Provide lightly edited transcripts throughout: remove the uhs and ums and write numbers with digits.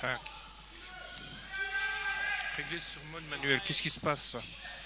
Enfin, régler sur mode manuel. Qu'est-ce qui se passe là?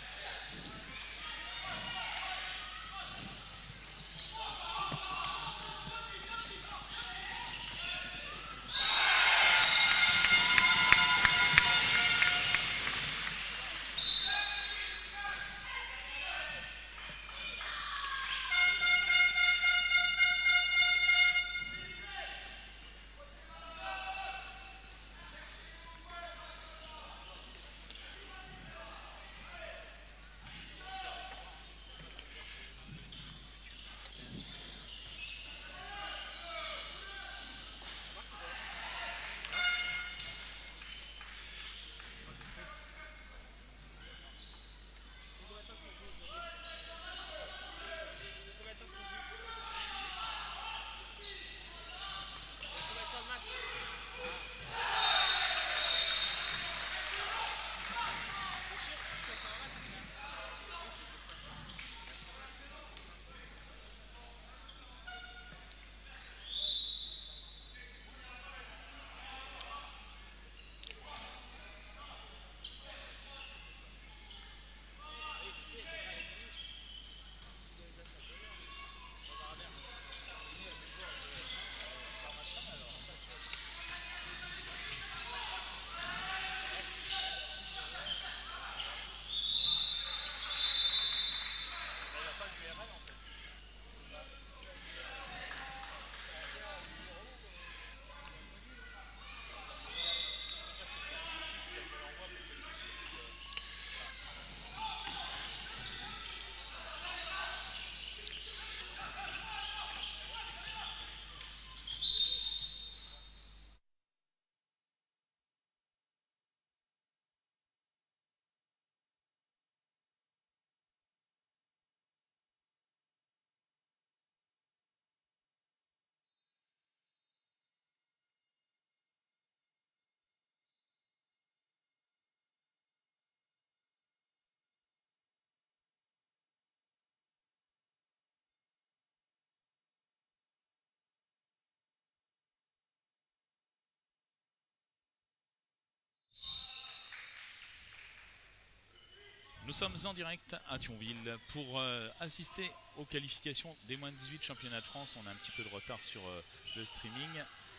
Nous sommes en direct à Thionville pour assister aux qualifications des moins de 18 championnats de France. On a un petit peu de retard sur le streaming.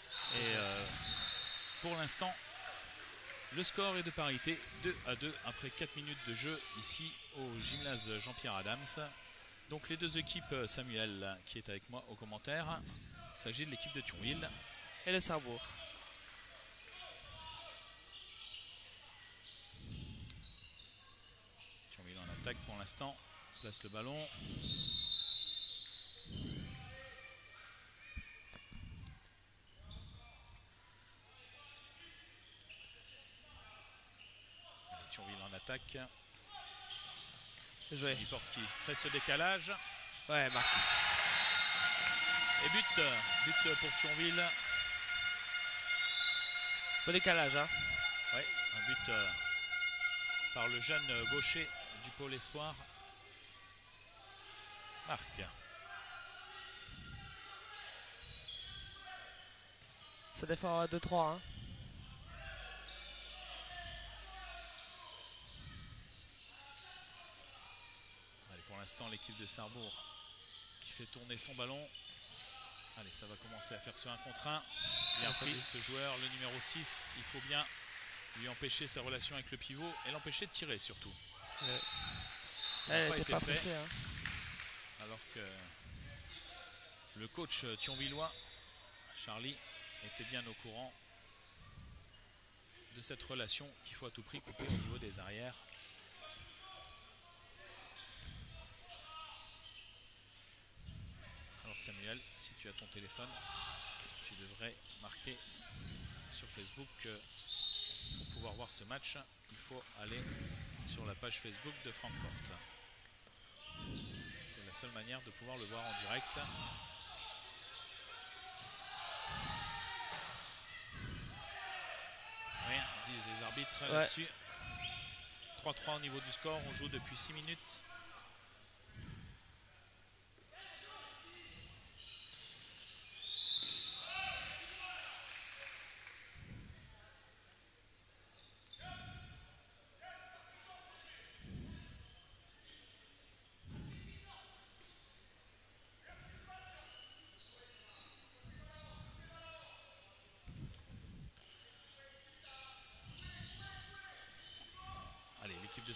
Et pour l'instant, le score est de parité 2-2 après 4 minutes de jeu ici au gymnase Jean-Pierre Adams. Donc les deux équipes, Samuel qui est avec moi aux commentaires. Il s'agit de l'équipe de Thionville. Et le Sarrebourg. Thionville en attaque pour l'instant. Place le ballon. Thionville en attaque. Joué. Porte qui presse ce décalage. Ouais, marqué. Et but pour Thionville. Beau décalage, hein. Ouais, un but par le jeune gaucher du pôle espoir. Marc. Ça défend 2-3, hein. Allez, pour l'instant, l'équipe de Sarrebourg qui fait tourner son ballon. Allez, ça va commencer à faire ce 1 contre 1. Bien pris, ce joueur, le numéro 6. Il faut bien lui empêcher sa relation avec le pivot et l'empêcher de tirer surtout. Ouais. Elle n'était pas pressée, hein. Alors que le coach thionvillois, Charlie, était bien au courant de cette relation qu'il faut à tout prix couper au niveau des arrières. Alors Samuel, si tu as ton téléphone, tu devrais marquer sur Facebook que pour pouvoir voir ce match, il faut aller sur la page Facebook de Francfort. C'est la seule manière de pouvoir le voir en direct. Rien disent les arbitres là-dessus. 3-3 au niveau du score, on joue depuis 6 minutes.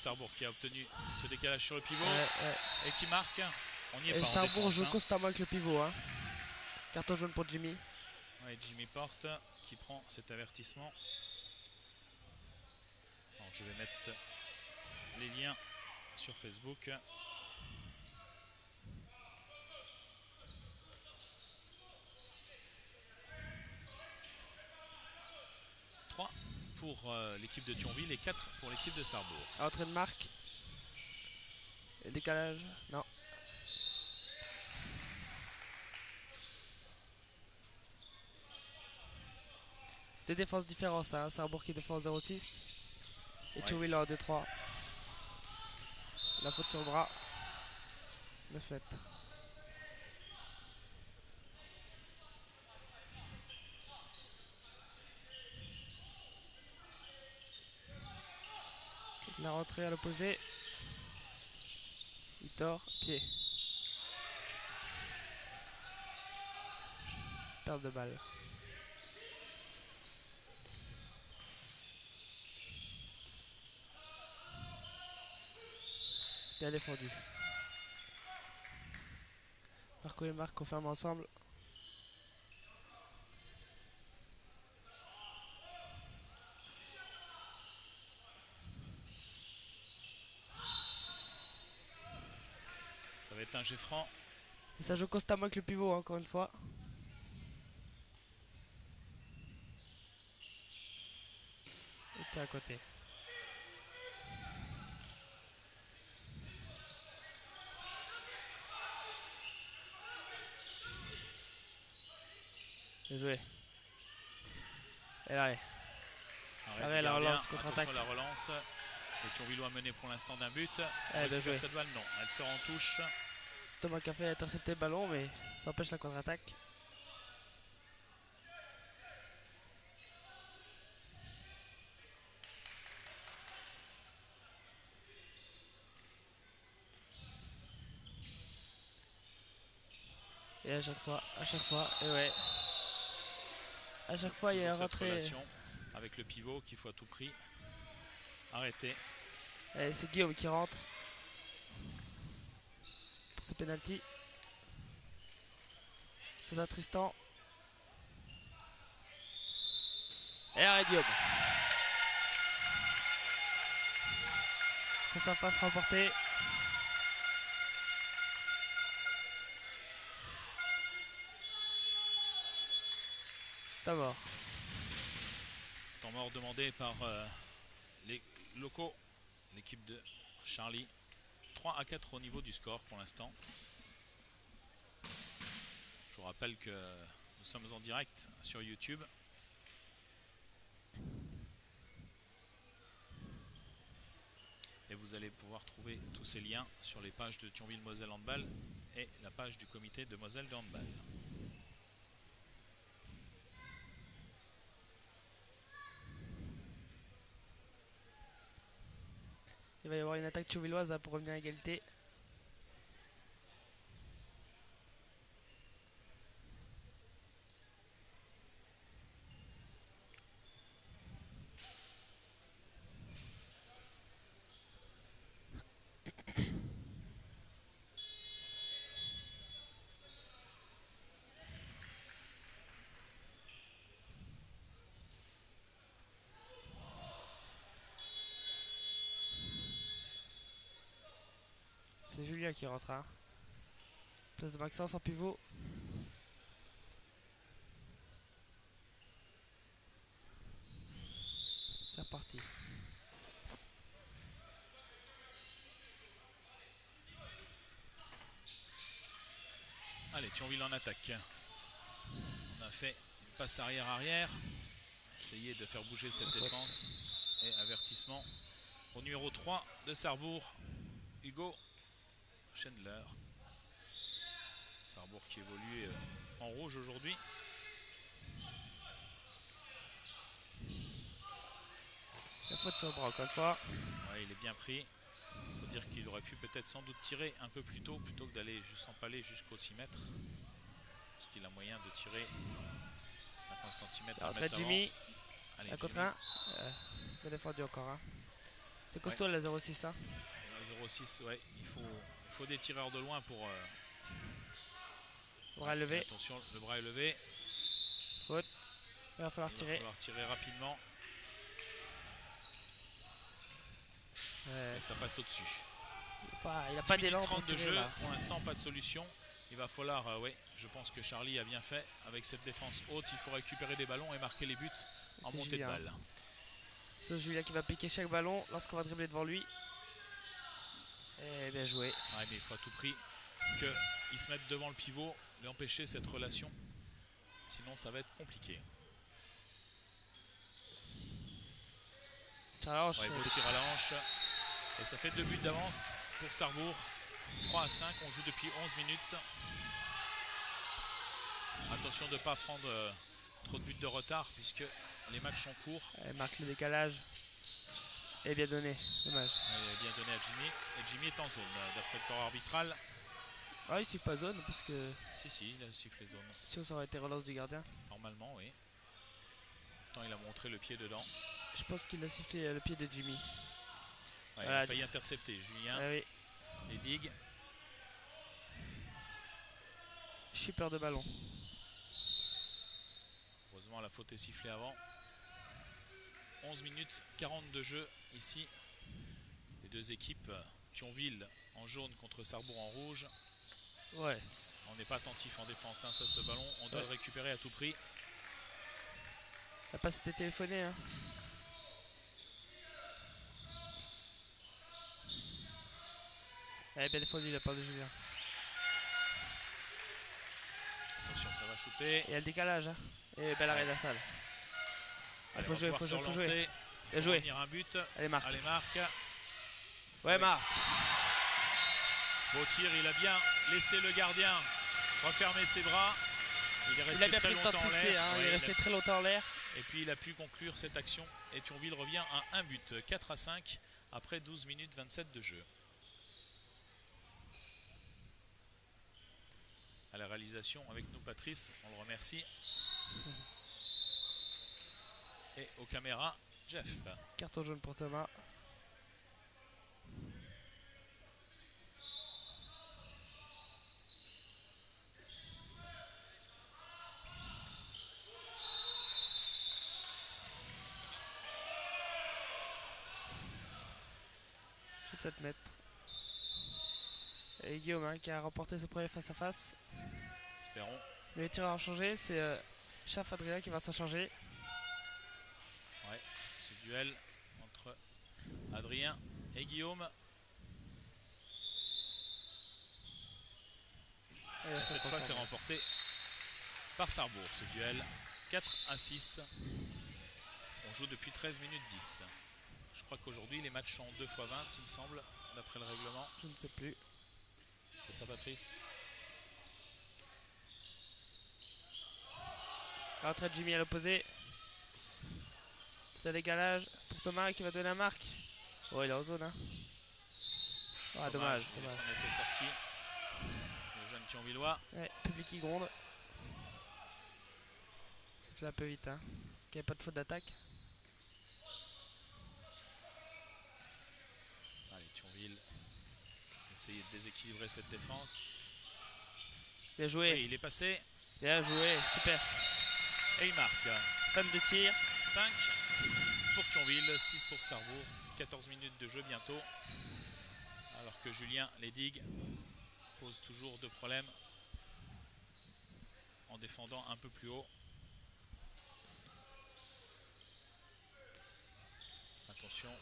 Sarrebourg qui a obtenu ce décalage sur le pivot Ouais. et qui marque. On n'y est Et pas en Sarrebourg défense. joue Hein. constamment avec le pivot. Hein. Carton jaune pour Jimmy. Ouais, Jimmy Porte qui prend cet avertissement. Alors, je vais mettre les liens sur Facebook. Pour l'équipe de Thionville et 4 pour l'équipe de Sarrebourg. Entrée de marque. Et décalage. Non. Des défenses différentes, ça. Hein. Sarrebourg qui défend 0-6. Et Thionville en 2-3. La faute sur le bras. 9 mètres. La rentrée à l'opposé. Il tord, pied. Perte de balle. Bien défendu. Marco et Marc confirment ensemble. Ça va être un jet franc. Et ça joue constamment avec le pivot, hein, encore une fois. Et tu es à côté. Bien joué. Et l'arrêt. Arrêt, la relance, contre-attaque. Attention à la relance. Les Thionvillois menés pour l'instant d'un but. Bien joué. Cette balle, non. Elle sort en touche. Thomas Café a intercepté le ballon, mais ça empêche la contre-attaque. Et à chaque fois, et ouais. À chaque fois, il y a un rentrée. Avec le pivot qu'il faut à tout prix arrêter. Et c'est Guillaume qui rentre pour ce penalty. C'est ça, Tristan. Et arrêt Guillaume. Face à face remporté. Temps mort. Temps mort demandé par les locaux, l'équipe de Charlie. 3-4 au niveau du score pour l'instant. Je vous rappelle que nous sommes en direct sur YouTube. Et vous allez pouvoir trouver tous ces liens sur les pages de Thionville Moselle Handball et la page du comité de Moselle de Handball. Il va y avoir une attaque thionvilloise pour revenir à égalité. C'est Julien qui rentre. Hein. Place de Maxence en pivot. C'est reparti. Allez, Thionville en attaque. On a fait une passe arrière-arrière. Essayer de faire bouger cette défense. Et avertissement au numéro 3 de Sarrebourg, Hugo Chandler. Sarrebourg qui évolue en rouge aujourd'hui. La faute sur le bras encore une fois. Ouais, il est bien pris. Il faut dire qu'il aurait pu peut-être sans doute tirer un peu plus tôt plutôt que d'aller s'empaler jusqu'au 6 mètres. Parce qu'il a moyen de tirer 50 cm. La retraite Jimmy. Allez, La contre 1. Bien défendu encore. Hein. C'est costaud la 0,6 hein. La 0,6, ouais, il faut des tireurs de loin pour... Bras levé. Attention, le bras est levé. Faute. Il va falloir Il tirer. va falloir tirer rapidement. Ouais. Et ça passe au-dessus. Il n'a pas d'élan pour 30 de tirer jeu, là. pour l'instant pas de solution. Il va falloir, ouais, je pense que Charlie a bien fait. Avec cette défense haute, il faut récupérer des ballons et marquer les buts en C'est montée Julien. de balle. C'est Julien qui va piquer chaque ballon lorsqu'on va dribbler devant lui. Et bien joué. Ouais, mais il faut à tout prix qu'ils se mettent devant le pivot, l'empêcher cette relation. Sinon, ça va être compliqué. Tir à la hanche. Ouais, beau tir à la hanche. Et ça fait 2 buts d'avance pour Sarrebourg. 3-5, on joue depuis 11 minutes. Attention de ne pas prendre trop de buts de retard puisque les matchs sont courts. Elle marque le décalage. Et bien donné. Dommage. Elle est bien donné à Jimmy. Et Jimmy est en zone d'après le corps arbitral. Ah, il siffle pas zone parce que Si, il a sifflé zone. sinon ça aurait été relance du gardien. Normalement, oui. Pourtant, il a montré le pied dedans. Je pense qu'il a sifflé le pied de Jimmy. Ouais, Voilà. il a failli intercepter Julien. Ah oui. Les digues. Shipper de ballon. Heureusement, la faute est sifflée avant. 11 minutes 40 de jeu ici. Les deux équipes, Thionville en jaune contre Sarrebourg en rouge. Ouais. On n'est pas attentif en défense, hein, ça, ce ballon. On doit le récupérer à tout prix. La passe était téléphonée. Hein. Elle est bien défendue la part de Julien. Attention, ça va shooter. Et il y a le décalage. Hein. Et belle arrêt de la salle. Il faut jouer, il faut jouer, il faut jouer. Il faut jouer. revenir un but. Allez, marque. Allez, marque. Ouais, marque. Beau tir, il a bien laissé le gardien refermer ses bras. Il est Il resté a bien très pris le temps de longtemps en fixer. l'air. Hein. Ouais, Il est resté très longtemps en l'air. Et puis il a pu conclure cette action. Et Thionville revient à un but. 4-5 après 12 minutes 27 de jeu. À la réalisation avec nous Patrice, on le remercie. Et aux caméras, Jeff. Carton jaune pour Thomas. J'ai 7 mètres. Et Guillaume hein, qui a remporté ce premier face-à-face. Espérons. Mais les tireurs ont changé, c'est Chaf Adrien qui va s'en charger. Ouais, ce duel entre Adrien et Guillaume. Et cette fois, c'est remporté par Sarrebourg, ce duel. 4-6. On joue depuis 13 minutes 10. Je crois qu'aujourd'hui, les matchs sont 2 x 20, il me semble, d'après le règlement. Je ne sais plus. C'est ça, Patrice? La retraite Jimmy à l'opposé. Le décalage pour Thomas qui va donner la marque. Oh, il est en zone. Hein. Ah, dommage. Il s'en était sorti. Le jeune Thionvillois. Ouais, public qui gronde. Ça fait un peu vite. Hein. Parce qu'il n'y a pas de faute d'attaque. Allez, Thionville. Essayer de déséquilibrer cette défense. Bien joué. Oui, il est passé. Bien joué. Super. Et il marque. Fan de tir. 5 pour Thionville, 6 pour Sarrebourg. 14 minutes de jeu bientôt. Alors que Julien Ledig pose toujours de problèmes en défendant un peu plus haut. Attention.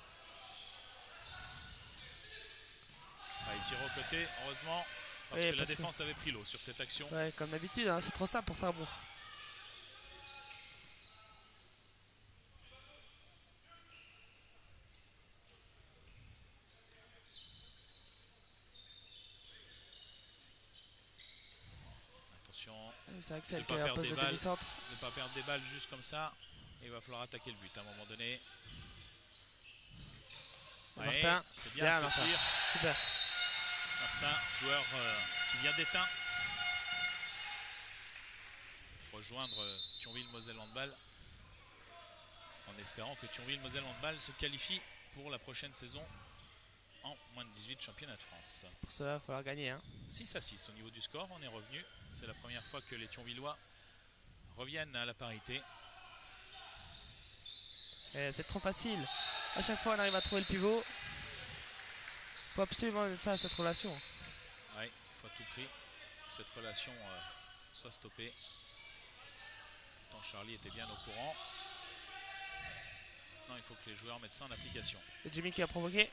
Ah, il tire au côté, heureusement, parce que la défense avait pris l'eau sur cette action. Ouais, comme d'habitude, hein, c'est trop simple pour Sarrebourg. Attention. C'est Axel qui est en poste de demi-centre. Ne pas perdre des balles juste comme ça. Et il va falloir attaquer le but à un moment donné. Ouais, Martin, c'est bien ce Martin. tir. Super. Martin, joueur qui vient d'Étain. Rejoindre Thionville Moselle Handball. En espérant que Thionville Moselle Handball se qualifie pour la prochaine saison en moins de 18 championnat de France. Pour cela, il va falloir gagner. Hein. 6-6 au niveau du score, on est revenu. C'est la première fois que les Thionvillois reviennent à la parité. C'est trop facile. À chaque fois, on arrive à trouver le pivot. Il faut absolument être face à cette relation. Oui, il faut à tout prix que cette relation soit stoppée. Pourtant, Charlie était bien au courant. Non, il faut que les joueurs mettent ça en application. Et Jimmy qui a provoqué.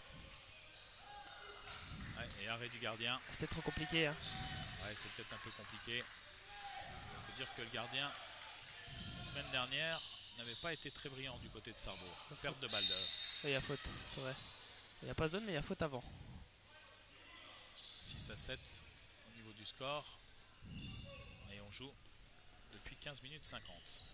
Ouais, et arrêt du gardien. C'était trop compliqué. Hein. Ouais, c'est peut-être un peu compliqué. Il faut dire que le gardien, la semaine dernière, n'avait pas été très brillant du côté de Sarrebourg. Perte de balle. Il y a faute, c'est vrai. Il n'y a pas zone, mais il y a faute avant. 6-7 au niveau du score. Et on joue depuis 15 minutes 50.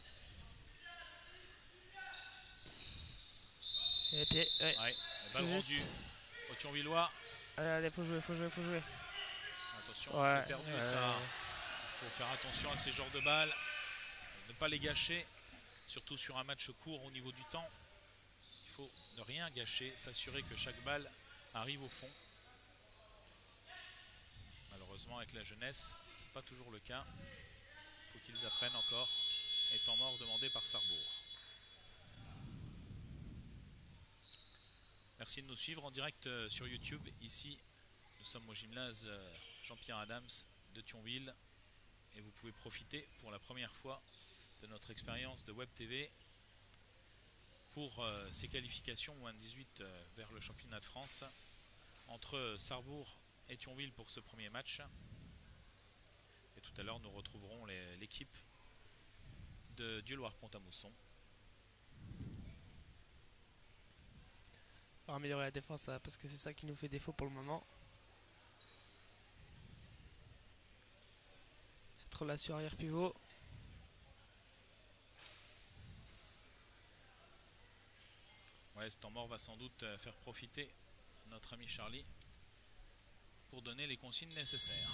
Et les pieds, ouais. Ouais, balle rendue au Thionvillois. Allez, faut jouer, faut jouer, faut jouer. Attention, ouais, c'est perdu ça. Il faut faire attention à ces genres de balles. Ne pas les gâcher. Surtout sur un match court au niveau du temps. Il faut ne rien gâcher, s'assurer que chaque balle arrive au fond. Malheureusement, avec la jeunesse, ce n'est pas toujours le cas. Il faut qu'ils apprennent encore. Et temps mort demandé par Sarrebourg. Merci de nous suivre en direct sur YouTube. Ici, nous sommes au gymnase Jean-Pierre Adams de Thionville. Et vous pouvez profiter pour la première fois de notre expérience de Web TV pour ces qualifications moins 18 vers le championnat de France entre Sarrebourg et Thionville pour ce premier match. Et tout à l'heure, nous retrouverons l'équipe de Dieulouard-Pont-à-Mousson. On va améliorer la défense parce que c'est ça qui nous fait défaut pour le moment. Cette relation arrière-pivot. Ouais, ce temps mort va sans doute faire profiter notre ami Charlie pour donner les consignes nécessaires.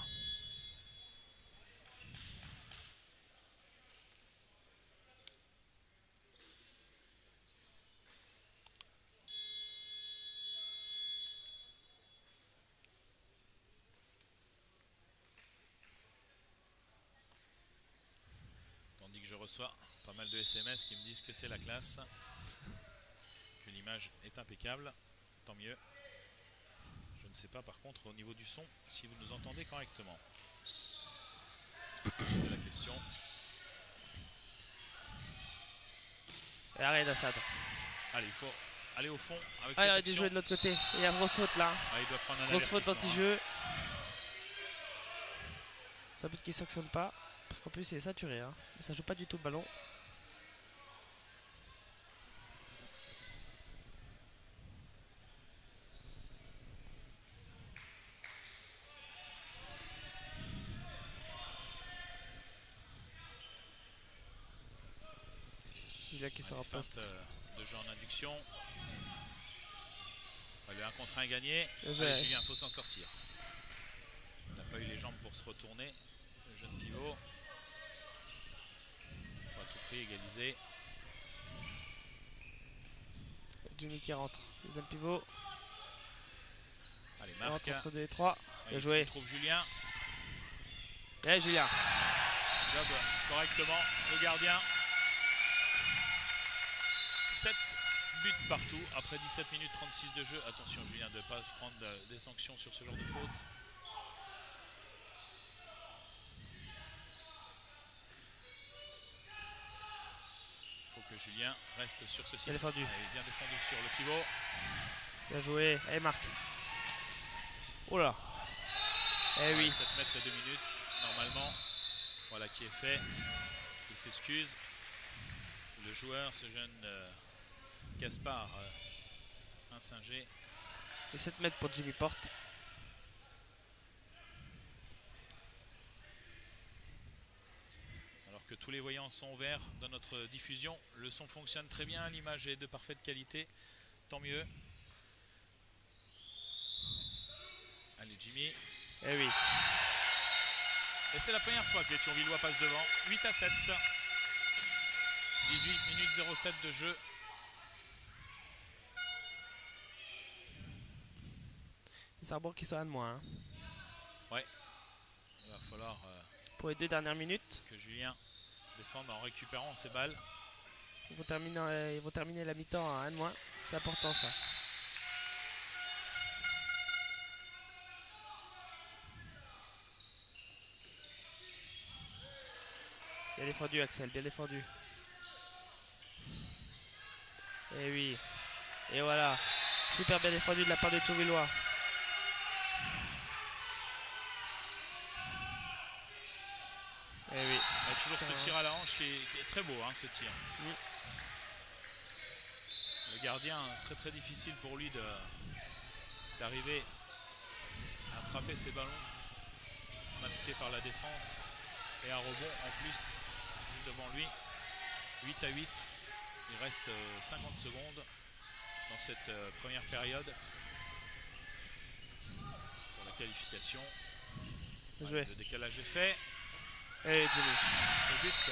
Tandis que je reçois pas mal de SMS qui me disent que c'est la classe. L'image est impeccable, tant mieux. Je ne sais pas par contre au niveau du son si vous nous entendez correctement. C'est la question. Et arrête d'Assad. Allez, il faut aller au fond avec il cette aurait dû jouer de l'autre côté. Il y a une grosse faute là. Ah, il doit prendre un grosse faute avertissement, d'anti-jeu. C'est un but qui ne sanctionne pas. Parce qu'en plus il est saturé. Hein. Mais ça joue pas du tout le ballon. Qui sera poste de jeu en induction. Le 1 contre 1 est gagné. Allez, Julien, il faut s'en sortir. Il n'a pas eu les jambes pour se retourner. Le jeune pivot. Il faut à tout prix égaliser. Jimmy qui rentre. Deuxième pivot. Allez, Marc. Entre 2 et 3. Bien joué. Il trouve Julien. Et Julien. Il lobe correctement le gardien. 7 buts partout après 17 minutes 36 de jeu. Attention Julien de ne pas prendre des sanctions sur ce genre de faute. Il faut que Julien reste sur ce système. Défendu. Bien défendu sur le pivot. Bien joué. Allez Marc. Oh là. Eh oui. 7 mètres et 2 minutes normalement. Voilà qui est fait. Il s'excuse. Le joueur, ce jeune Gaspard Insinger. Et 7 mètres pour Jimmy Porte. Alors que tous les voyants sont verts dans notre diffusion, le son fonctionne très bien, l'image est de parfaite qualité, tant mieux. Allez Jimmy. Eh oui. Et c'est la première fois que les Thionvillois passent devant. 8-7. 18 minutes 07 de jeu. Sarrebourg qui soit un de moins. Hein. Il va falloir Pour les 2 dernières minutes. que Julien défende en récupérant ses balles. Ils vont terminer la mi-temps à un de moins. C'est important ça. Bien défendu Axel, bien défendu. Et oui. Et voilà. Super bien défendu de la part des Touvillois. Et oui. Il y a toujours ce tir à la hanche qui est très beau, hein, ce tir. Oui. Le gardien, très très difficile pour lui d'arriver à attraper ces ballons masqués par la défense. Et un rebond en plus, juste devant lui. 8-8. Il reste 50 secondes dans cette première période pour la qualification. Joué. Le décalage est fait. Et Jimmy. Le but.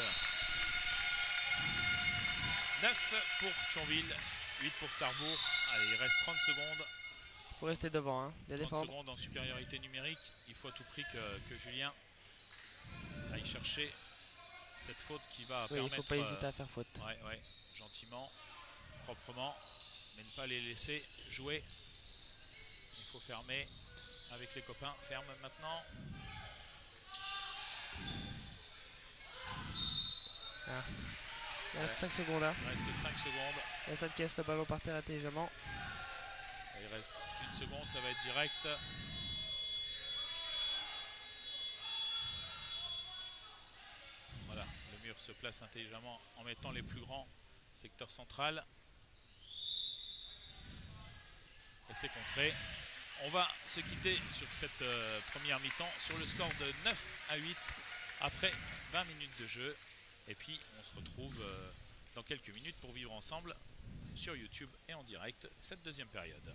9 pour Thionville, 8 pour Sarrebourg. Allez, il reste 30 secondes. Il faut rester devant, hein. Bien 30 défendre. secondes en supériorité numérique. Il faut à tout prix que Julien aille chercher cette faute qui va Oui, permettre... il ne faut pas hésiter à faire faute. Ouais, gentiment, proprement, mais ne pas les laisser jouer. Il faut fermer avec les copains. Ferme maintenant. Ah. Il reste 5 secondes. Hein. Il reste 5 secondes. Et ça te casse le ballon par terre intelligemment. Et il reste 1 seconde, ça va être direct. Voilà, le mur se place intelligemment en mettant les plus grands secteurs central. Et c'est contré. On va se quitter sur cette première mi-temps sur le score de 9-8 après 20 minutes de jeu. Et puis on se retrouve dans quelques minutes pour vivre ensemble sur YouTube et en direct cette deuxième période.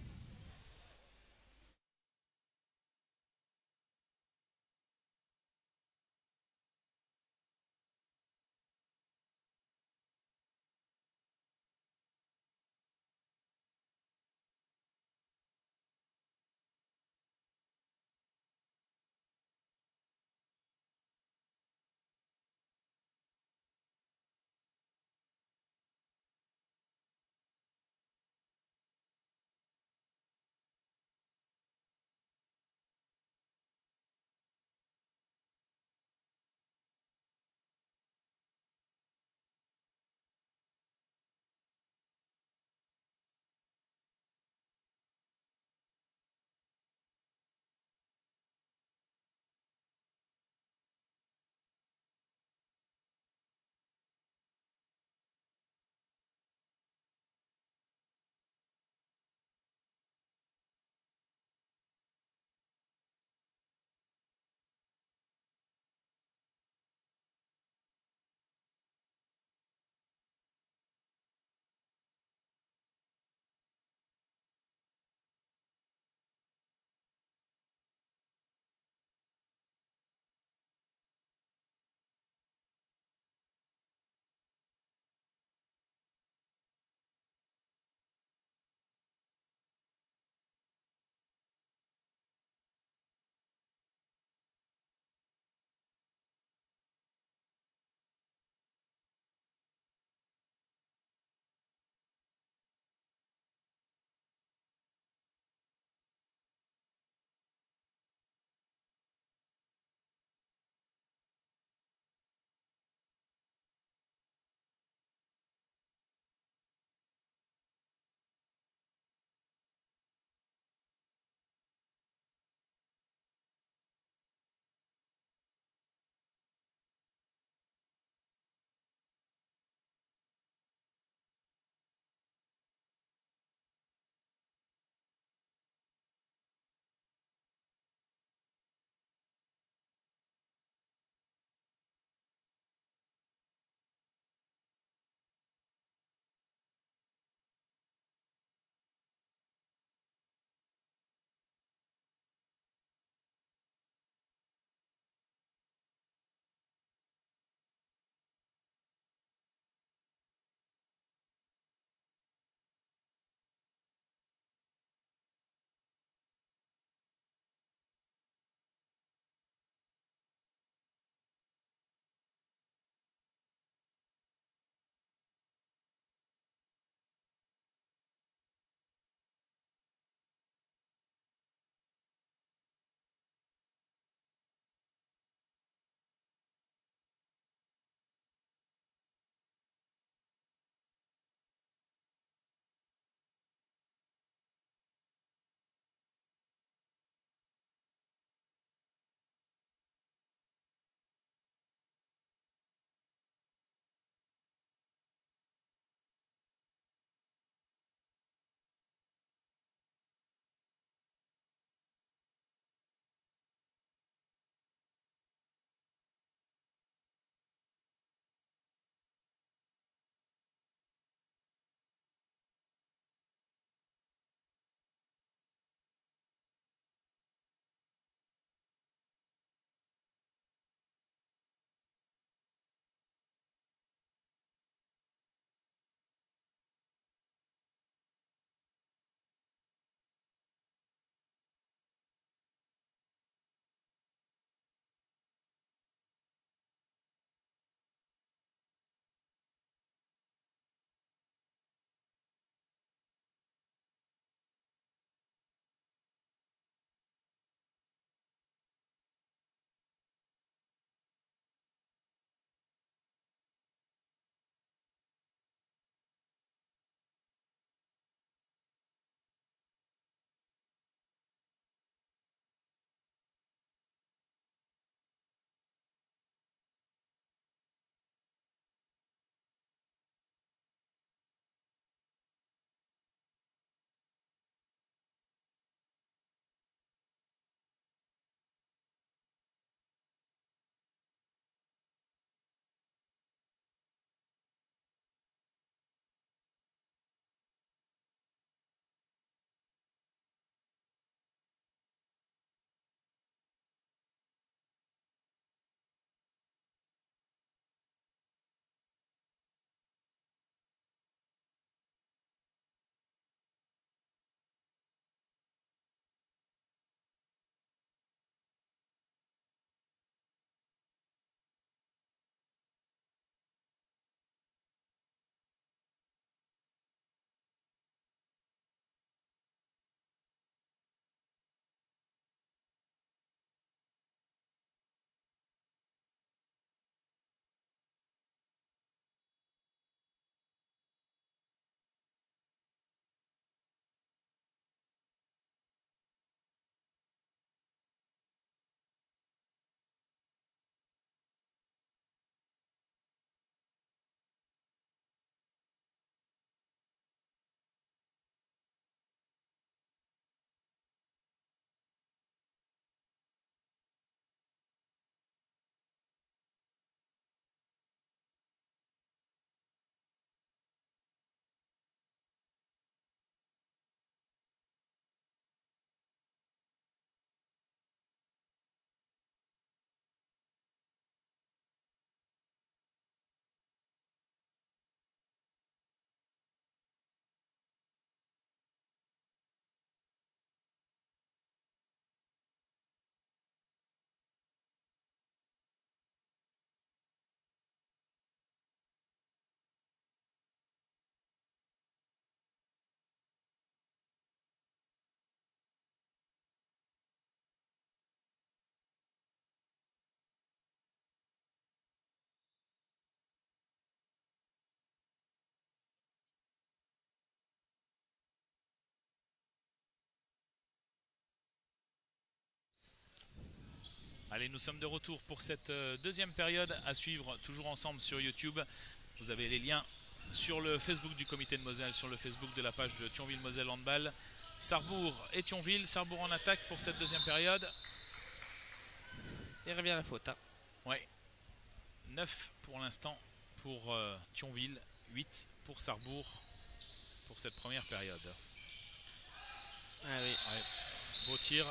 Allez, nous sommes de retour pour cette deuxième période à suivre toujours ensemble sur YouTube. Vous avez les liens sur le Facebook du comité de Moselle, sur le Facebook de la page de Thionville-Moselle Handball. Sarrebourg et Thionville. Sarrebourg en attaque pour cette deuxième période. Il revient à la faute. Hein. Ouais. 9 pour l'instant pour Thionville, 8 pour Sarrebourg pour cette première période. Ah oui. Ouais. Beau tir.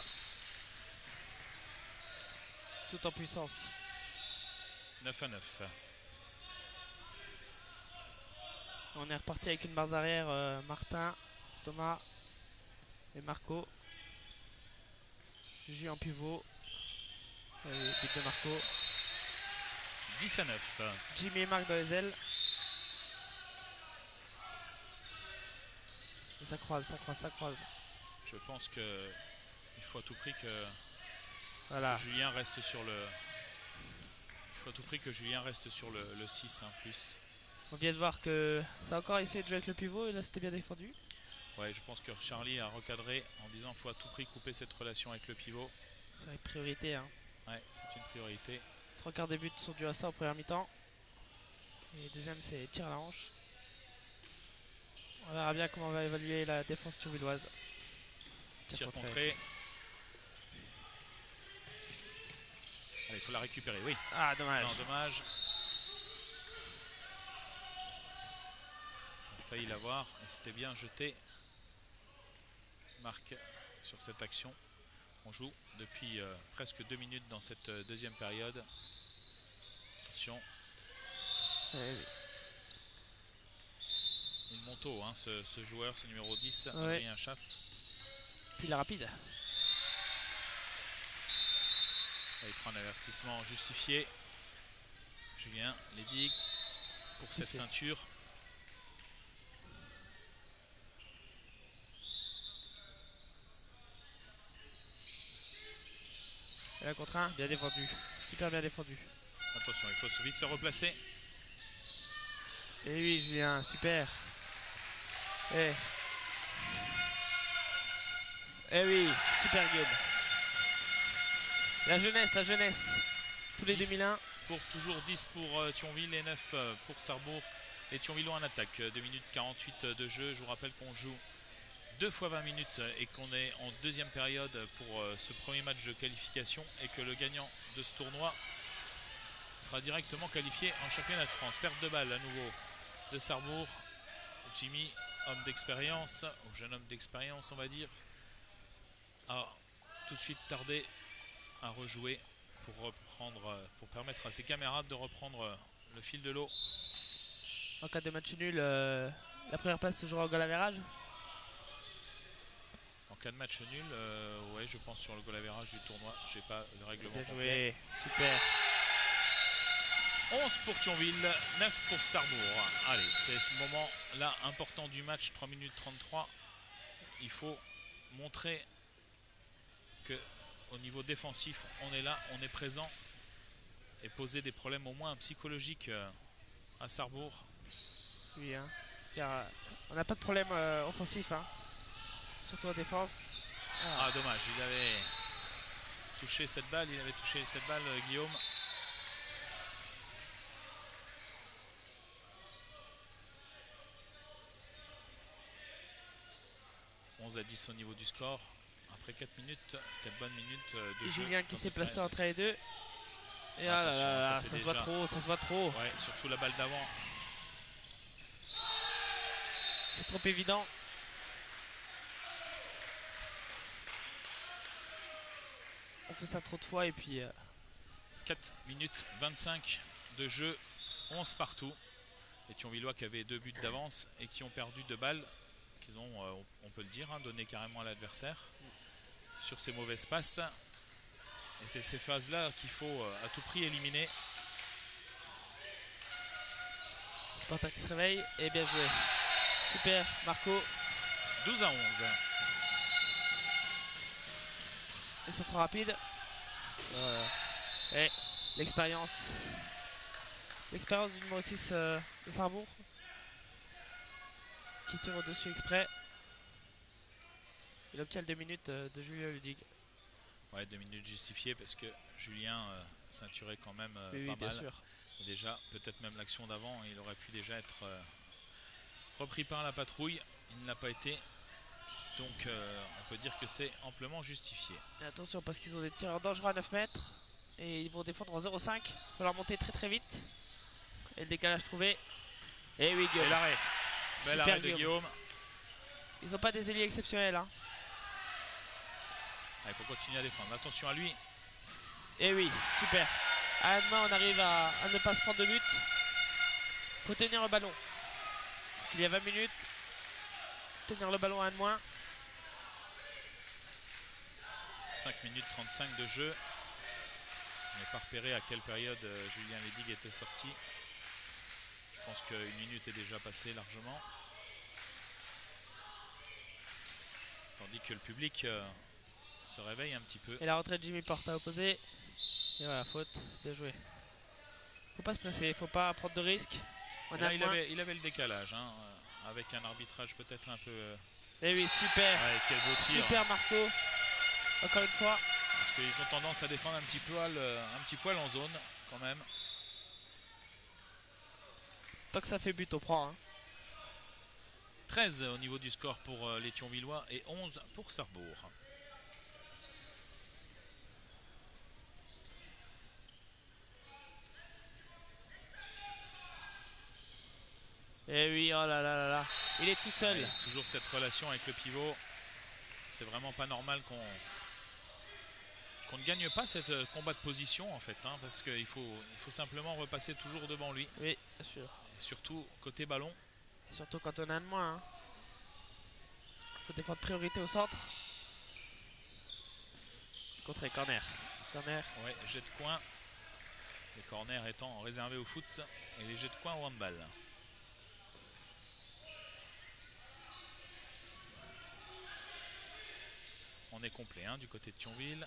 Tout en puissance. 9-9. On est reparti avec une barre arrière. Martin, Thomas et Marco. Jules en pivot. Allez, but de Marco. 10-9. Jimmy et Marc dans les ailes. Et ça croise, ça croise, ça croise. Je pense que il faut à tout prix que Voilà. Julien reste sur le. Il faut à tout prix que Julien reste sur le 6 plus. On vient de voir que ça a encore essayé de jouer avec le pivot et là c'était bien défendu. Ouais, je pense que Charlie a recadré en disant qu'il faut à tout prix couper cette relation avec le pivot. C'est une priorité. Hein. Ouais, c'est une priorité. 3/4 des buts sont dus à ça en première mi-temps. Et deuxième c'est tir à la hanche. On verra bien comment on va évaluer la défense thionvilloise. Tir contré. Allez, il faut la récupérer, oui. Ah, dommage. Non, dommage. On a failli l'avoir et c'était bien jeté. Marc sur cette action. On joue depuis presque 2 minutes dans cette deuxième période. Attention. Oui. Il monte haut, hein, ce joueur, ce numéro 10, Ouais. Adrien Schaff. Puis la rapide. Là, il prend un avertissement justifié. Julien Ledig pour cette ceinture. Et la contre 1, bien défendu. Super bien défendu. Attention, il faut vite se replacer. Et oui, Julien, super. Eh oui, super game. La jeunesse, la jeunesse. Tous les 10 2001. Pour toujours 10 pour Thionville et 9 pour Sarrebourg. Et Thionvillois en attaque. 2 minutes 48 de jeu. Je vous rappelle qu'on joue 2 fois 20 minutes et qu'on est en deuxième période pour ce premier match de qualification et que le gagnant de ce tournoi sera directement qualifié en championnat de France. Perte de balle à nouveau de Sarrebourg. Jimmy, homme d'expérience, ou jeune homme d'expérience on va dire, a tout de suite tardé à rejouer pour permettre à ses camarades de reprendre le fil de l'eau. En cas de match nul, la première place se jouera au goal average. En cas de match nul, ouais, je pense sur le goal average du tournoi. J'ai pas le règlement Bien complet. joué, super. 11 pour Thionville, 9 pour Sarrebourg. Allez, c'est ce moment-là important du match, 3 minutes 33. Il faut montrer que au niveau défensif, on est là, on est présent et poser des problèmes au moins psychologiques à Sarrebourg. Oui, hein. Car on n'a pas de problème offensif, hein. Surtout en défense. Ah, dommage, il avait touché cette balle, Guillaume. « 11-10 au niveau du score. Après 4 bonnes minutes de jeu. Julien qui s'est placé entre les deux. Et ah là là, ça se voit trop, ça se voit trop. Ouais, surtout la balle d'avant. C'est trop évident. On fait ça trop de fois et puis... 4 minutes 25 de jeu, 11 partout. Les Thionvillois qui avaient 2 buts d'avance et qui ont perdu 2 balles, qu'ils ont, on peut le dire, hein, donné carrément à l'adversaire sur ces mauvaises passes. Et c'est ces phases-là qu'il faut à tout prix éliminer. Sparta qui se réveille et bien joué. Super, Marco. 12-11. Et c'est trop rapide. Et l'expérience. L'expérience du numéro 6 de Sarrebourg. Qui tire au-dessus exprès. Il obtient 2 minutes de Julien Ledig. Ouais, 2 minutes justifiées parce que Julien ceinturait quand même Oui, pas bien mal. sûr. Et déjà, peut-être même l'action d'avant, il aurait pu déjà être repris par la patrouille. Il ne l'a pas été. Donc on peut dire que c'est amplement justifié. Et attention parce qu'ils ont des tireurs dangereux à 9 mètres. Et ils vont défendre en 0,5. Il va falloir monter très très vite. Et le décalage trouvé. Et oui, Guillaume. Et l'arrêt. Bel Super, arrêt de Guillaume. Ils n'ont pas des ailiers exceptionnels. Hein. Il faut continuer à défendre. Attention à lui. Et oui, super. À une main, on arrive à ne pas se prendre de but. Il faut tenir le ballon. Parce qu'il y a 20 minutes. Tenir le ballon à un de moins. 5 minutes 35 de jeu. On n'est pas repéré à quelle période Julien Ledig était sorti. Je pense qu'une minute est déjà passée largement. Tandis que le public se réveille un petit peu. Et la rentrée de Jimmy Porta opposé. Et voilà, faute. Bien joué. Faut pas se presser, faut pas prendre de risques. Là, il avait le décalage, hein, avec un arbitrage peut-être un peu... Et oui, super. Ouais, quel beau tir. Super Marco. Encore une fois. Parce qu'ils ont tendance à défendre un petit poil en zone quand même. Tant que ça fait but, on prend. Hein. 13 au niveau du score pour les Thionvillois et 11 pour Sarrebourg. Et oui, oh là là là là. Il est tout seul. Ouais, toujours cette relation avec le pivot. C'est vraiment pas normal qu'on ne gagne pas cette combat de position en fait. Hein, parce qu'il faut simplement repasser toujours devant lui. Oui, bien sûr. Et surtout côté ballon. Surtout quand on a de moins. Hein. Faut défendre priorité au centre. Contre les corners. Corner. Ouais, jet de coin. Les corners étant réservés au foot et les jets de coin au handball. On est complet hein, du côté de Thionville.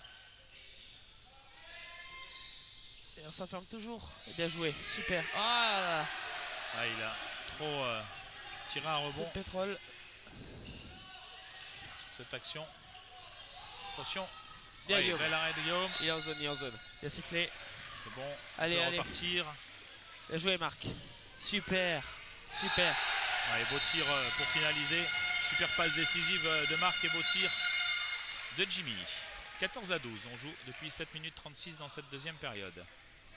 Et on s'enferme toujours. Et bien joué, super. Ah, ah il a trop tiré un rebond. trop de pétrole. Cette action. Attention. Bien Ouais, Guillaume. bel arrêt de Guillaume. Il est en zone, il est en zone. Il a sifflé. C'est bon. Allez, on peut allez. repartir. Bien joué Marc. Super. Super. Ouais, beau tir pour finaliser. Super passe décisive de Marc et beau tir de Jimmy. 14-12. On joue depuis 7 minutes 36 dans cette deuxième période.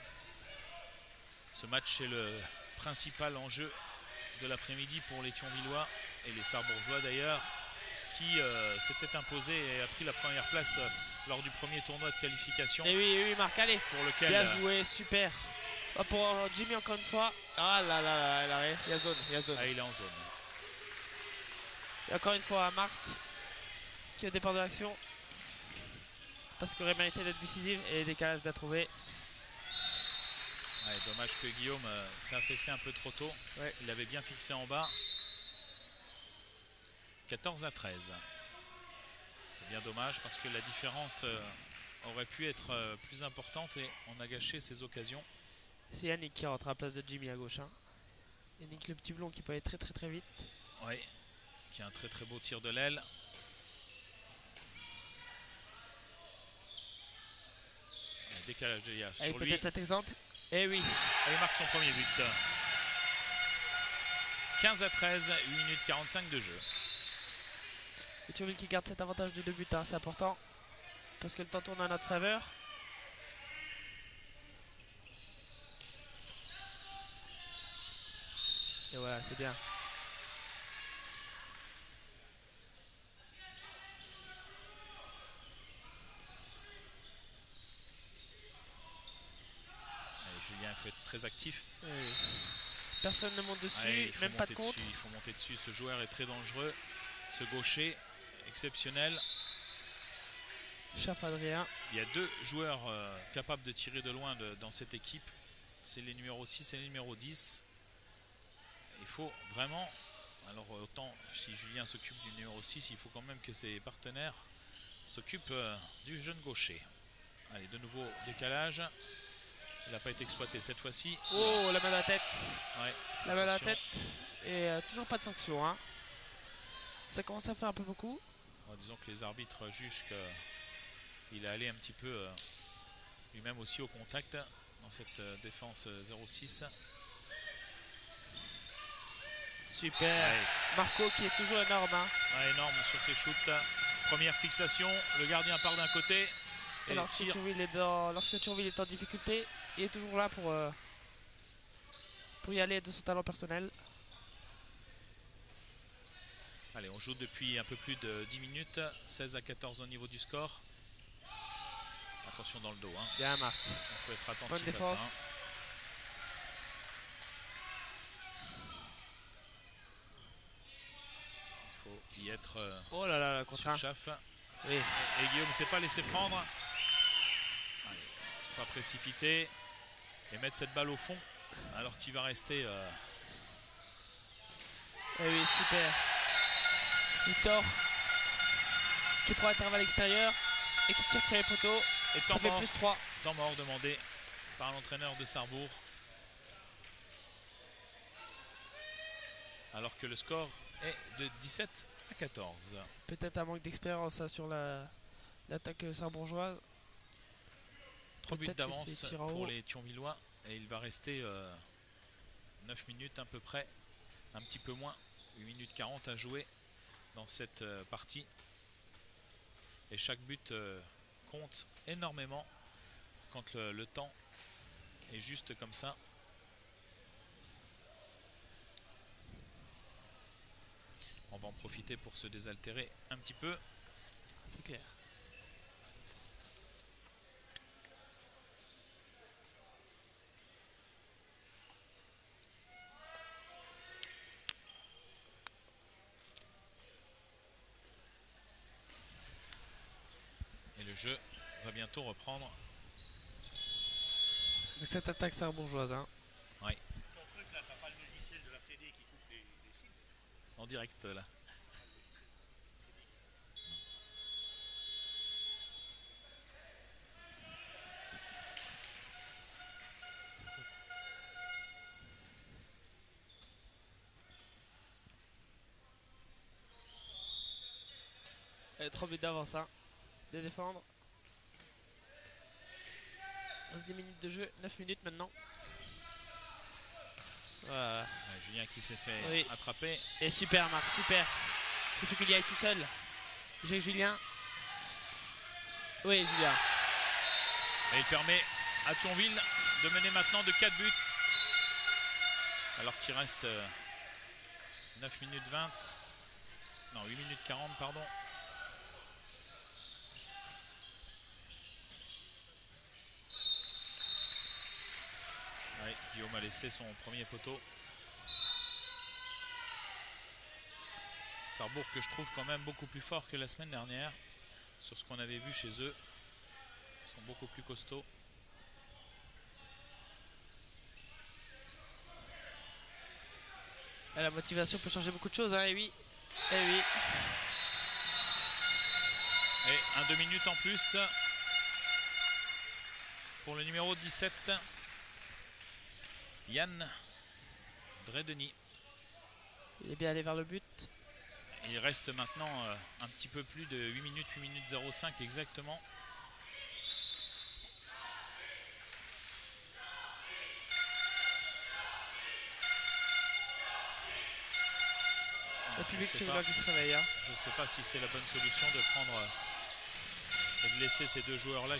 Ce match est le principal enjeu de l'après-midi pour les Thionvillois et les Sarrebourgeois d'ailleurs, qui s'étaient imposés et a pris la première place lors du premier tournoi de qualification. Et oui, Marc, allez. Pour lequel, bien joué, super. Oh, pour Jimmy encore une fois. Ah là là là, il y a zone, il y a zone. Ah, il est en zone. Et encore une fois Marc qui a départ de l'action. Parce qu'il aurait mérité d'être décisive et décalage bien trouvé. Ouais, dommage que Guillaume s'est affaissé un peu trop tôt. Ouais. Il l'avait bien fixé en bas. 14-13. C'est bien dommage parce que la différence aurait pu être plus importante et on a gâché ces occasions. C'est Yannick qui rentre à la place de Jimmy à gauche. Hein. Yannick le petit blond qui peut aller très très très vite. Oui, qui a un très très beau tir de l'aile. Décalage de Lias sur lui. Peut-être cet exemple. Et oui. Et il marque son premier but. 15-13, 8 minutes 45 de jeu. Et Thionville qui garde cet avantage de 2 buts, hein, c'est important. Parce que le temps tourne à notre faveur. Et voilà, c'est bien. Julien, il faut être très actif. Oui. Personne ne monte dessus, Ouais, même pas de contre. Il faut monter dessus. Ce joueur est très dangereux. Ce gaucher, exceptionnel. Chaff Adrien. Il y a 2 joueurs capables de tirer de loin dans cette équipe. C'est les numéros 6 et les numéros 10. Il faut vraiment... Alors autant si Julien s'occupe du numéro 6, il faut quand même que ses partenaires s'occupent du jeune gaucher. Allez, de nouveau décalage. Il n'a pas été exploité cette fois-ci. Oh, la main à la tête. Ouais, la main à la attention. tête. Et toujours pas de sanction. Hein. Ça commence à faire un peu beaucoup. Disons que les arbitres jugent que Il est allé un petit peu lui-même aussi au contact dans cette défense 0-6. Super. Ouais. Marco qui est toujours énorme. Hein. Ouais, énorme sur ses shoots. Première fixation, le gardien part d'un côté. Et lorsque tire. Thionville est en difficulté, il est toujours là pour y aller de son talent personnel. Allez, on joue depuis un peu plus de 10 minutes. 16-14 au niveau du score. Attention dans le dos. Hein. Bien, Marc. Il faut être Bonne attentif à défense. ça. Hein. Il faut y être Oh là là, contre sur un. chaff. Oui. Et Guillaume ne s'est pas laissé prendre. Allez, pas précipiter. Et mettre cette balle au fond. Alors qu'il va rester... Eh oui, super. Victor qui prend l'intervalle extérieur et qui tire près les poteaux. Et Ça fait plus 3. Temps mort demandé par l'entraîneur de Sarrebourg. Alors que le score est de 17-14. Peut-être un manque d'expérience sur l'attaque sarrebourgeoise. 3 buts Peut-être que d'avance c'est tir en pour haut. les Thionvillois. Et il va rester 9 minutes à peu près. Un petit peu moins. 8 minutes 40 à jouer dans cette partie. Et chaque but compte énormément quand le temps est juste comme ça. On va en profiter pour se désaltérer un petit peu. C'est clair. Et le jeu va bientôt reprendre. Cette attaque sarrebourgeoise. Hein. Oui. Ton truc là, t'as pas le logiciel de la Fédé qui coupe les cibles. En direct là. Et 3 buts d'avance. Hein. De défendre. 10 minutes de jeu, 9 minutes maintenant. Voilà. Ouais, Julien qui s'est fait Oui. attraper. Et super Marc, super. Il faut qu'il y aille tout seul. J'ai Julien. Oui Julien. Et il permet à Thionville de mener maintenant de 4 buts. Alors qu'il reste 9 minutes 20. Non, 8 minutes 40, pardon. Ouais, Guillaume a laissé son premier poteau. Sarrebourg que je trouve quand même beaucoup plus fort que la semaine dernière. Sur ce qu'on avait vu chez eux. Ils sont beaucoup plus costauds. Et la motivation peut changer beaucoup de choses, hein, et oui. Et oui. Et un 2 minutes en plus pour le numéro 17, Yann Dredeny. Il est bien allé vers le but. Il reste maintenant un petit peu plus de 8 minutes 05 exactement. Le public qui se réveille. Hein. Je ne sais pas si c'est la bonne solution de prendre et de laisser ces deux joueurs-là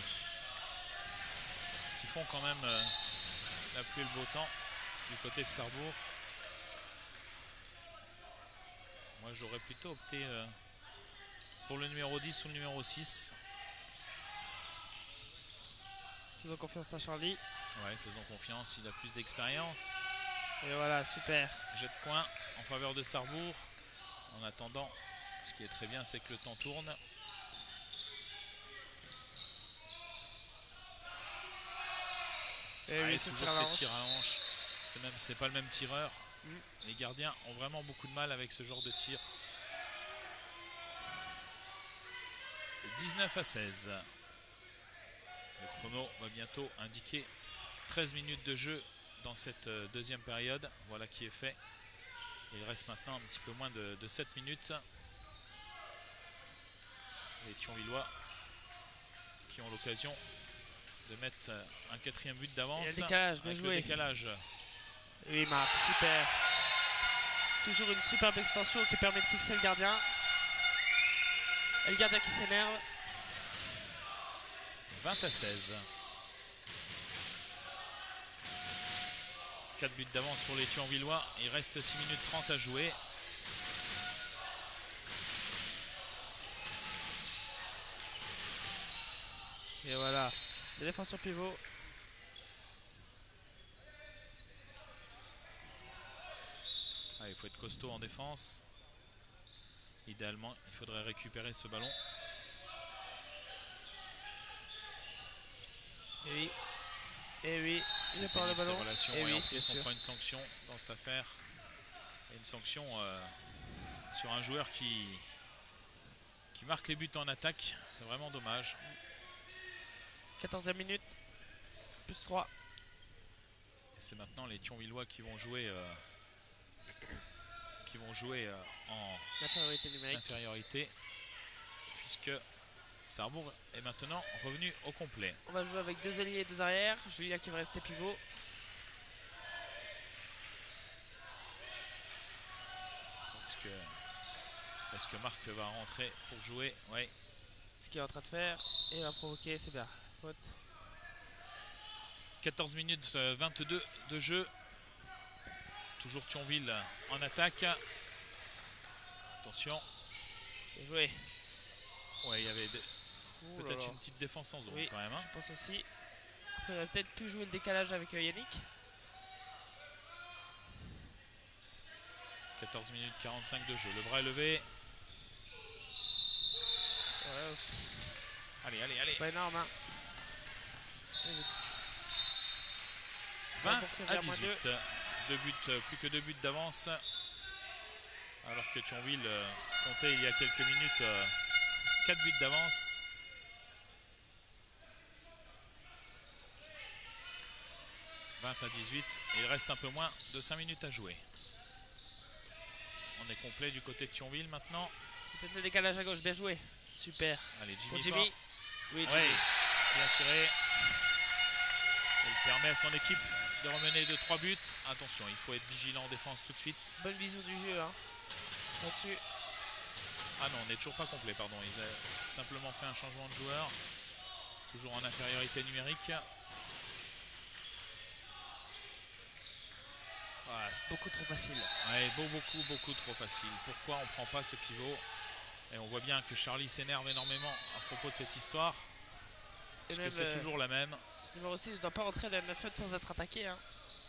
qui font quand même la pluie et le beau temps du côté de Sarrebourg. Moi, j'aurais plutôt opté pour le numéro 10 ou le numéro 6. Faisons confiance à Charlie. Ouais, faisons confiance, il a plus d'expérience. Et voilà, super. Jet de coin en faveur de Sarrebourg. En attendant, ce qui est très bien, c'est que le temps tourne. Et oui, toujours ces tirs à la hanche. C'est pas le même tireur. Les gardiens ont vraiment beaucoup de mal avec ce genre de tir. 19-16. Le chrono va bientôt indiquer 13 minutes de jeu dans cette deuxième période. Voilà qui est fait. Il reste maintenant un petit peu moins de 7 minutes. Les Thionvillois qui ont l'occasion de mettre un 4e but d'avance. Il y a le décalage, bien avec joué. le décalage. Oui, Marc, super. Toujours une superbe extension qui permet de fixer le gardien. Et le gardien qui s'énerve. 20-16. 4 buts d'avance pour les Thionvillois. Il reste 6 minutes 30 à jouer. Et voilà, la défense sur pivot. Ah, il faut être costaud en défense. Idéalement, il faudrait récupérer ce ballon. Et oui. Et oui, C'est c'est par le pénible, ces ballon. relations. Et Et oui, en bien plus, on sûr. prend une sanction dans cette affaire. Et une sanction sur un joueur qui marque les buts en attaque. C'est vraiment dommage. 14e minute. Plus 3. Et c'est maintenant les Thionvillois qui vont jouer, en L'infériorité numérique. infériorité. Puisque Sarrebourg est maintenant revenu au complet. On va jouer avec 2 ailiers et 2 arrières. Julia qui va rester pivot. Parce que Marc va rentrer pour jouer. Ouais. Ce qu'il est en train de faire. Et il va provoquer, c'est bien. Faute. 14 minutes 22 de jeu. Toujours Thionville en attaque. Attention. Bien joué. Ouais, il y avait Ouh là peut-être là. une petite défense en zone Oui, quand même. Hein. je pense aussi. Après, il aurait peut-être pu jouer le décalage avec Yannick. 14 minutes 45 de jeu. Le bras est levé. Ouais, Allez, allez, c'est allez. pas énorme. Hein. 20 pour se à faire moins 18. Plus que 2 buts d'avance. Alors que Thionville comptait il y a quelques minutes 4 buts d'avance. À 18. Et il reste un peu moins de 5 minutes à jouer. On est complet du côté de Thionville maintenant. Peut-être le décalage à gauche, bien joué. Super. Allez, Pour Jimmy. Jimmy. Oui, Jimmy. Ouais, bien tiré. Il permet à son équipe de remener de 3 buts. Attention, il faut être vigilant en défense tout de suite. Bonne vision du jeu. Hein. Là-dessus. Ah non, on n'est toujours pas complet, pardon. Ils ont simplement fait un changement de joueur. Toujours en infériorité numérique. Ouais, beaucoup trop facile. Ouais, beaucoup trop facile. Pourquoi on ne prend pas ce pivot? Et on voit bien que Charlie s'énerve énormément à propos de cette histoire. Et Parce même, que c'est toujours la même. ce numéro 6 ne doit pas rentrer dans la 9 sans être attaqué. Hein.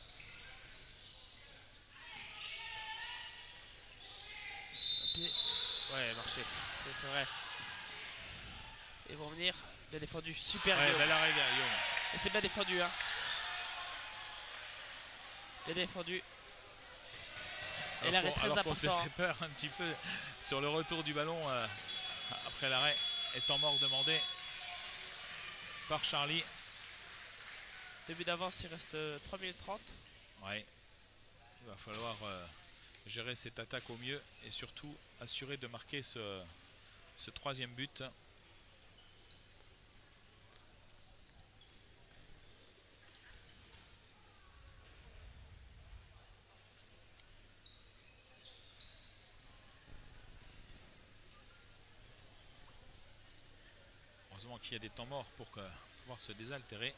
Pied. Ouais, marché. C'est vrai. Ils vont venir. Bien défendu. Super. Ouais, Guillaume. bel arrêt, Guillaume. Et c'est bien défendu. Hein. Bien défendu. Et l'arrêt très Alors qu'on s'est important. fait peur un petit peu sur le retour du ballon après l'arrêt. Étant mort demandé par Charlie. Début d'avance, il reste 3 minutes 30. Ouais. Il va falloir gérer cette attaque au mieux et surtout assurer de marquer ce 3e but. Heureusement qu'il y a des temps morts pour pouvoir se désaltérer.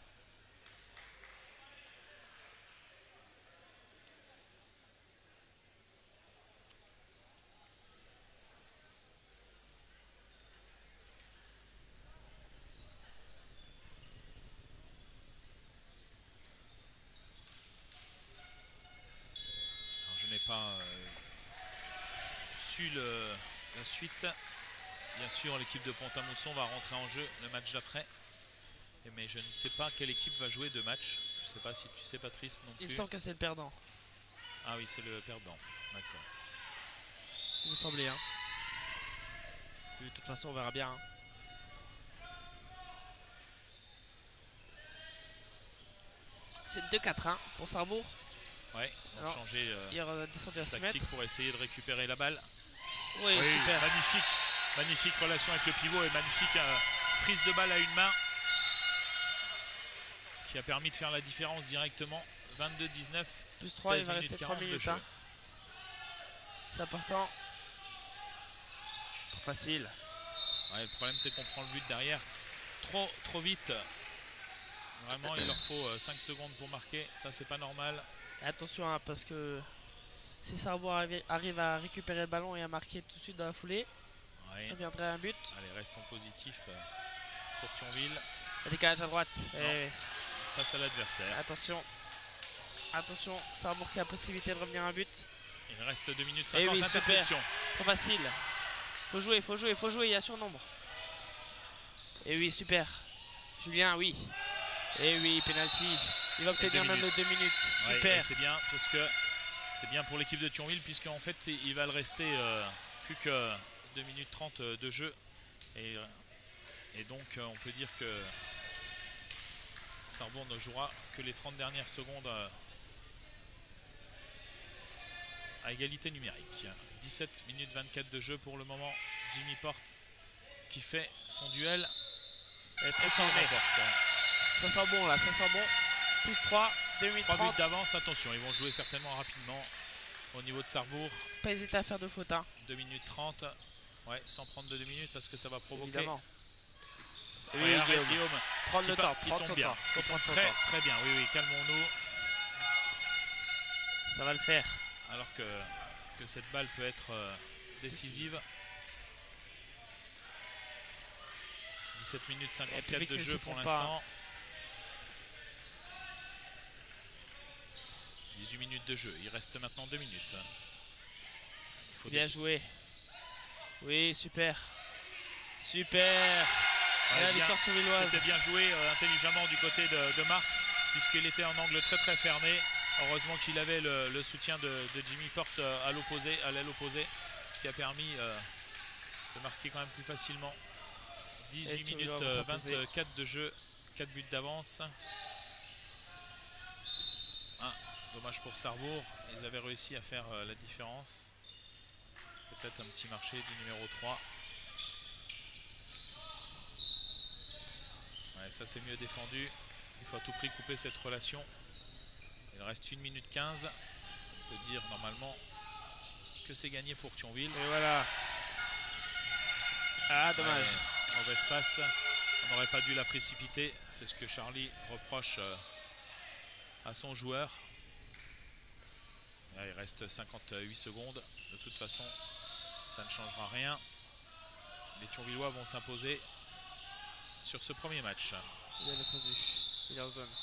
Alors, je n'ai pas su la suite. Bien sûr, l'équipe de Pont-à-Mousson va rentrer en jeu le match d'après. Mais je ne sais pas quelle équipe va jouer 2 matchs. Je ne sais pas si tu sais, Patrice, non Il me plus. semble que c'est le perdant. Ah oui, c'est le perdant. D'accord. Il me semblait. Hein. De toute façon, on verra bien. Hein. C'est une 2-4 hein, pour Sarrebourg. Ouais, on va Alors, changer Il est descendu à 6 mètres. tactique pour essayer de récupérer la balle. Oui, Oui, super. magnifique relation avec le pivot et magnifique prise de balle à une main. qui a permis de faire la différence directement. 22-19. Plus 3, il 16 va minutes rester 3 40 de minutes. jeu. Hein. C'est important. Trop facile. Ouais, le problème c'est qu'on prend le but derrière trop vite. Vraiment, il leur faut 5 secondes pour marquer. Ça, c'est pas normal. Et attention, hein, parce que si Sarrebourg arrive à récupérer le ballon et à marquer tout de suite dans la foulée, Ouais. il viendrait un but. Allez, restons positifs pour Thionville. Le décalage à droite. Face à l'adversaire. Attention. Attention, Sarrebourg qui a la possibilité de revenir à un but. Il reste 2 minutes 50. Et oui, super. Interception. Trop facile. Faut jouer, faut jouer, faut jouer. Il y a surnombre. Et oui, super. Julien, oui. Et oui, penalty. Il va obtenir même le 2 minutes. Ouais, Super. c'est bien parce que c'est bien pour l'équipe de Thionville puisqu'en fait il va le rester plus que 2 minutes 30 de jeu. Et donc on peut dire que Sarrebourg ne jouera que les 30 dernières secondes à égalité numérique. 17 minutes 24 de jeu pour le moment. Jimmy Porte qui fait son duel. Et Et s'en remporte. ça sent bon là, ça sent bon. Plus 3, 2 minutes 3 buts 30. d'avance, attention, ils vont jouer certainement rapidement au niveau de Sarrebourg. Pas hésiter à faire de fautes. Hein. 2 minutes 30. Ouais, sans prendre de 2 minutes parce que ça va provoquer. Évidemment. Et Ouais, oui, arrête, Guillaume. Guillaume. Prendre le Qui temps, qui prendre tombe son bien. temps. Faut prendre son Très, temps. très bien, oui, calmons-nous. Ça va le faire. Alors que cette balle peut être décisive. 17 minutes 54 de ne jeu s'y pour trompe pas. l'instant. 18 minutes de jeu, il reste maintenant 2 minutes. Il faut Bien joué. Oui, super. Super. Et la victoire thionvilloise. C'était bien joué intelligemment du côté de Marc, puisqu'il était en angle très très fermé. Heureusement qu'il avait le soutien de Jimmy Porte à l'aile opposée, ce qui a permis de marquer quand même plus facilement. 18 minutes 24 de jeu, 4 buts d'avance. Dommage pour Sarrebourg, ils avaient réussi à faire la différence. Peut-être un petit marché du numéro 3. Ouais, ça c'est mieux défendu. Il faut à tout prix couper cette relation. Il reste 1 minute 15. On peut dire normalement que c'est gagné pour Thionville. Et voilà. Ah, dommage. Ouais, mauvaise passe. On n'aurait pas dû la précipiter. C'est ce que Charlie reproche à son joueur. Là, il reste 58 secondes. De toute façon, ça ne changera rien. Les Thionvillois vont s'imposer sur ce premier match. Il a défendu. Il est en zone.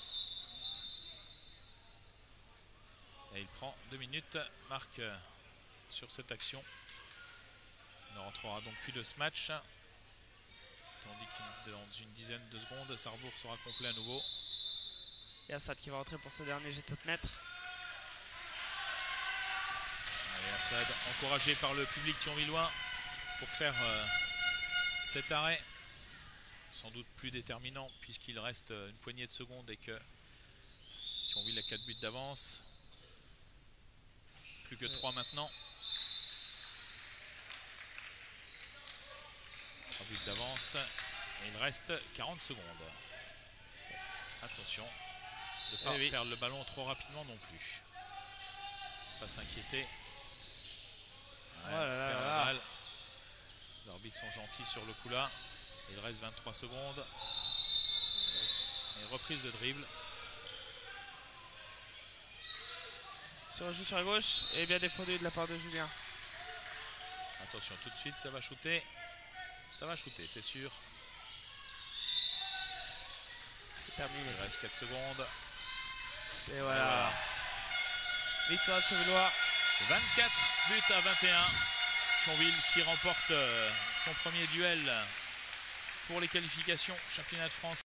Et il prend 2 minutes. Marc sur cette action. Il ne rentrera donc plus de ce match. Tandis que dans une dizaine de secondes, Sarrebourg sera complet à nouveau. Et Assad qui va rentrer pour ce dernier jet de 7 mètres. Allez, Assad, encouragé par le public thionvillois pour faire cet arrêt. Sans doute plus déterminant puisqu'il reste une poignée de secondes et que Thionville a 4 buts d'avance. Plus que 3 maintenant. 3 buts d'avance. Et il reste 40 secondes. Attention de ne pas perdre le ballon trop rapidement non plus. Pas s'inquiéter. Ouais, perd la balle. Les arbitres sont gentils sur le coup là. Il reste 23 secondes. Et reprise de dribble. Sur le jeu sur la gauche. Et bien défendu de la part de Julien. Attention, tout de suite, ça va shooter. Ça va shooter, c'est sûr. C'est terminé. Il reste 4 secondes. Et voilà. Victoire de Thionvillois. 24 buts à 21. Thionville qui remporte son premier duel pour les qualifications championnat de France.